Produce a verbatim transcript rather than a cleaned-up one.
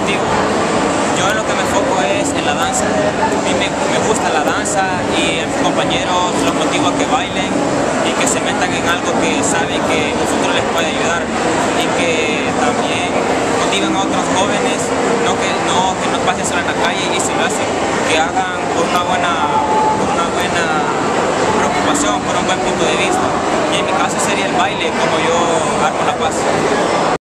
objetivo. Yo en lo que me enfoco es en la danza. A mí me, me gusta la danza y a mis compañeros los motivo a que bailen y que se metan en algo que saben que en un futuro les puede ayudar, y que también motiven a otros jóvenes, no que no, que no pasen solo en la calle, y si lo hacen, que hagan por una buena, por una buena preocupación, por un buen punto de vista. Y en mi caso sería el baile, como yo armo la paz.